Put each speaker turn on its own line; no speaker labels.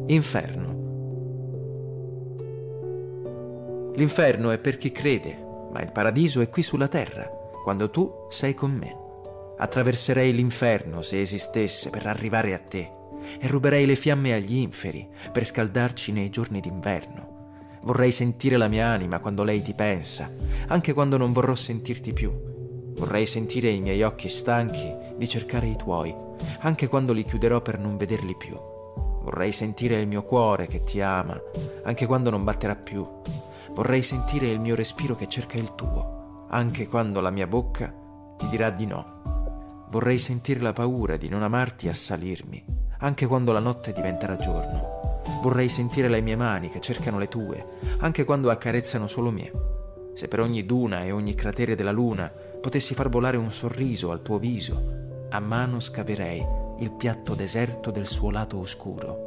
Inferno. L'inferno è per chi crede, ma il paradiso è qui sulla terra, quando tu sei con me. Attraverserei l'inferno se esistesse per arrivare a te e ruberei le fiamme agli inferi per scaldarci nei giorni d'inverno. Vorrei sentire la mia anima quando lei ti pensa, anche quando non vorrò sentirti più. Vorrei sentire i miei occhi stanchi di cercare i tuoi, anche quando li chiuderò per non vederli più. Vorrei sentire il mio cuore che ti ama, anche quando non batterà più. Vorrei sentire il mio respiro che cerca il tuo, anche quando la mia bocca ti dirà di no. Vorrei sentire la paura di non amarti assalirmi, anche quando la notte diventerà giorno. Vorrei sentire le mie mani che cercano le tue, anche quando accarezzano solo me. Se per ogni duna e ogni cratere della luna potessi far volare un sorriso al tuo viso, a mano scaverei il piatto deserto del suo lato oscuro.